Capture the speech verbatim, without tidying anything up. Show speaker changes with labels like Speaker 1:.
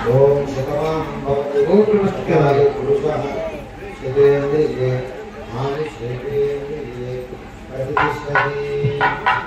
Speaker 1: ओम शतवाहं भवतु ओम नमस्काराय पुरुषः शतेन्द्रिये आयुष्येन्द्रिये प्रतिष्ठति